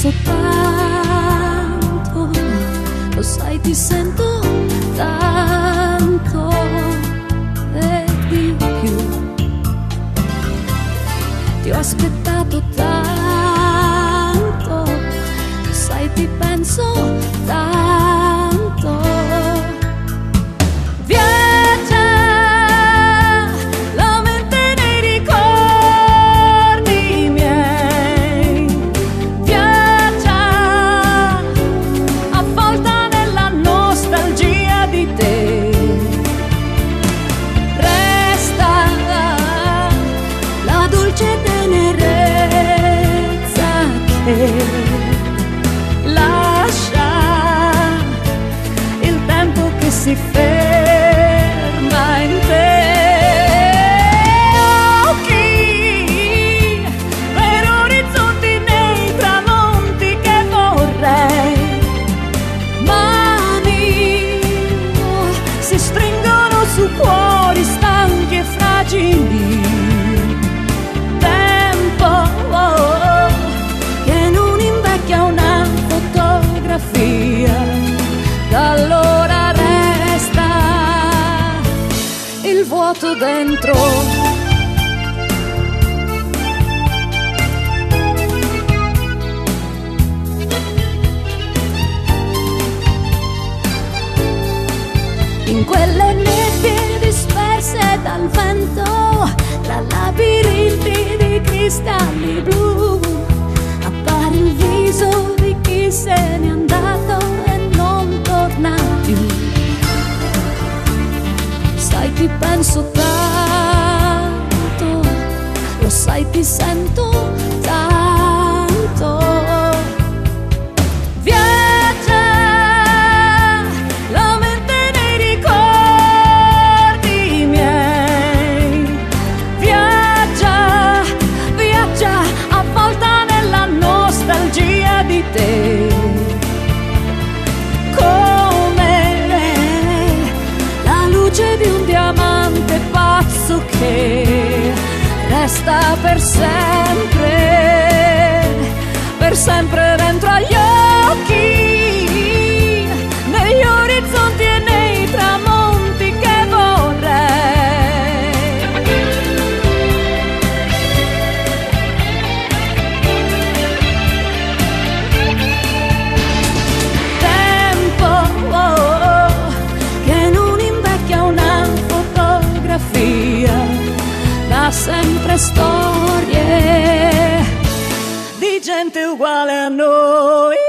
penso tanto, lo sai ti sento tanto e di più. Ti ho aspettato tanto, lo sai ti penso tanto. Viaggia la mente nei ricordi miei, viaggia avvolta nella nostalgia di te. Resta la dolce tenerezza che lascia il tempo che si ferma in te. Occhi per orizzonti nei tramonti che vorrei, mani si stringono su cuori stanchi e fragili. Tempo che non invecchia una fotografia, da allora resta il vuoto dentro. In quelle nebbie disperse dal vento, tra labirinti di cristalli blu, appare il viso di chi se n'è andato e non torna più. Sai ti penso tanto, lo sai ti sento tanto. Viaggia la mente nei ricordi miei, viaggia, viaggia avvolta nella nostalgia di te. Come la luce di un diamante pazzo che resta per sempre dentro agli occhi, negli orizzonti e nei tramonti che vorrei. Tempo che non invecchia una fotografia, da sempre storie di gente uguale a noi.